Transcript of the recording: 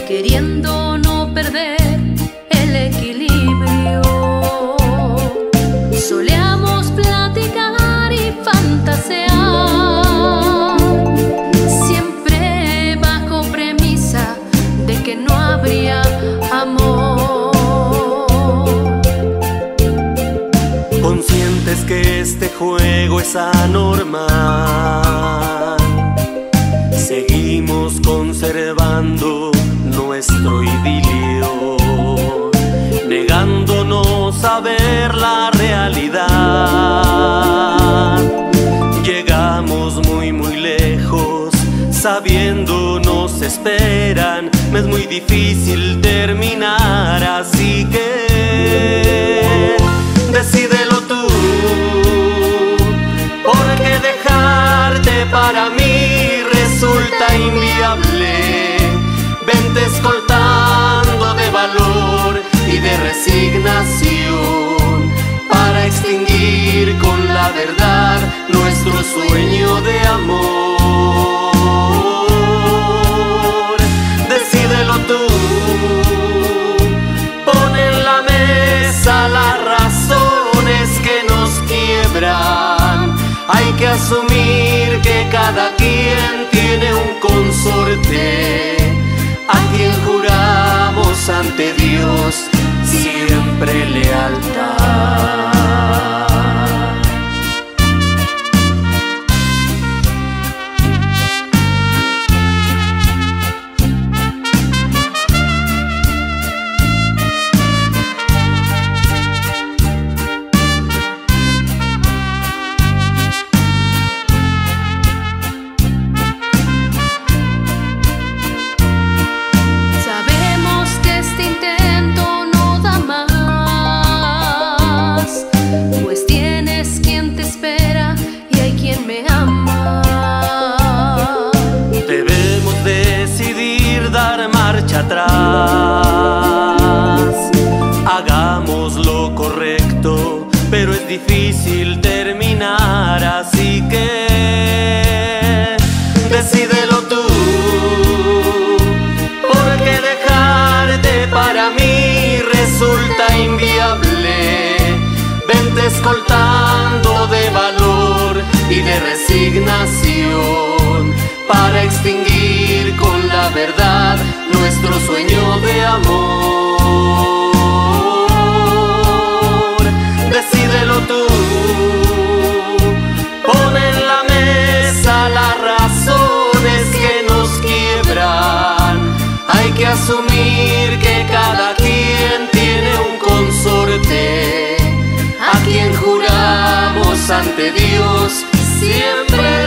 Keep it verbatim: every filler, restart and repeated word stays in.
queriendo no perder el equilibrio. Solíamos platicar y fantasear, siempre bajo premisa de que no habría amor. Conscientes que este juego es anormal, seguimos conservando nuestro idilio, negándonos a ver la realidad. Llegamos muy muy lejos, sabiendo nos esperan. Me es muy difícil terminar, así que decídelo tú, porque dejarte para mí resulta inviable. Vente escoltando de valor y de resignación para extinguir con la verdad nuestro sueño de amor. Decídelo tú, pon en la mesa las razones que nos quiebran. Hay que asumir que cada quien tiene un consorte a quien juramos ante Dios siempre lealtad. Atrás, hagamos lo correcto, pero es difícil terminar, así que decídelo tú, porque dejarte para mí resulta inviable. Vente escoltando de valor y de resignación para extinguir con la verdad nuestro sueño de amor. Decídelo tú, pon en la mesa las razones que nos quiebran. Hay que asumir que cada quien tiene un consorte a quien juramos ante Dios siempre